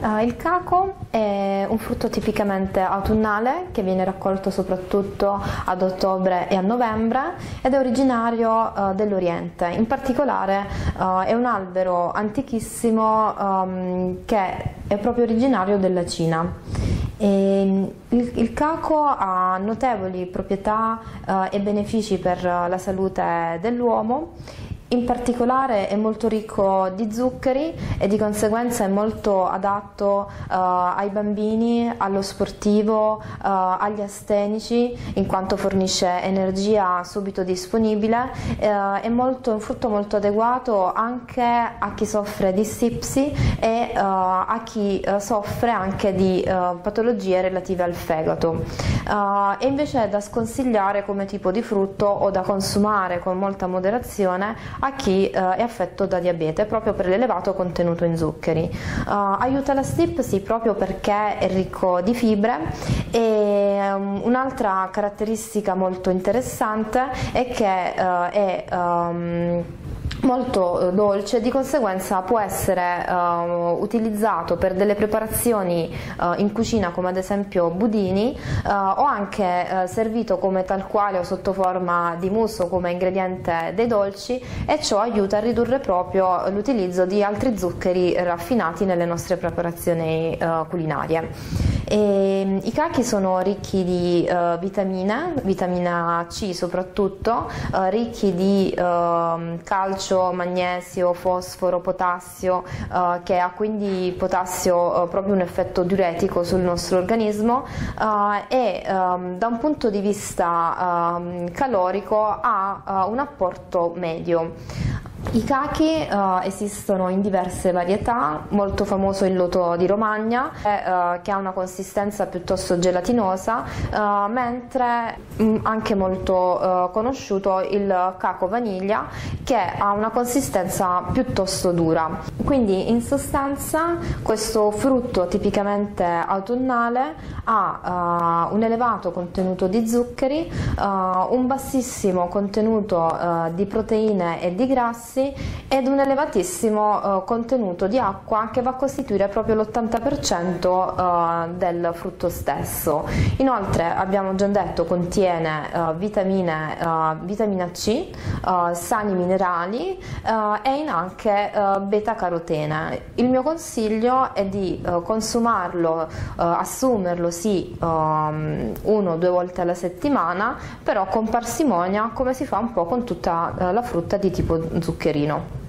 Il caco è un frutto tipicamente autunnale che viene raccolto soprattutto ad ottobre e a novembre ed è originario dell'Oriente. In particolare è un albero antichissimo che è proprio originario della Cina. Il caco ha notevoli proprietà e benefici per la salute dell'uomo. In particolare è molto ricco di zuccheri e di conseguenza è molto adatto ai bambini, allo sportivo, agli astenici, in quanto fornisce energia subito disponibile. È un frutto molto adeguato anche a chi soffre di stipsi e a chi soffre anche di patologie relative al fegato. È invece da sconsigliare come tipo di frutto o da consumare con molta moderazione a chi è affetto da diabete proprio per l'elevato contenuto in zuccheri. Aiuta la stipsi proprio perché è ricco di fibre e un'altra caratteristica molto interessante è che è molto dolce, di conseguenza può essere utilizzato per delle preparazioni in cucina come ad esempio budini o anche servito come tal quale o sotto forma di mousse o come ingrediente dei dolci, e ciò aiuta a ridurre proprio l'utilizzo di altri zuccheri raffinati nelle nostre preparazioni culinarie. I cachi sono ricchi di vitamine, vitamina C soprattutto, ricchi di calcio, magnesio, fosforo, potassio, che ha quindi potassio proprio un effetto diuretico sul nostro organismo e da un punto di vista calorico ha un apporto medio. I cachi esistono in diverse varietà, molto famoso il loto di Romagna che ha una consistenza piuttosto gelatinosa, mentre anche molto conosciuto il caco vaniglia che ha una consistenza piuttosto dura. Quindi in sostanza questo frutto tipicamente autunnale ha un elevato contenuto di zuccheri, un bassissimo contenuto di proteine e di grassi ed un elevatissimo contenuto di acqua che va a costituire proprio l'80% del frutto stesso. Inoltre abbiamo già detto contiene vitamina C, sali minerali e anche beta carotene. Il mio consiglio è di consumarlo, assumerlo sì 1 o 2 volte alla settimana, però con parsimonia, come si fa un po' con tutta la frutta di tipo zuccherino.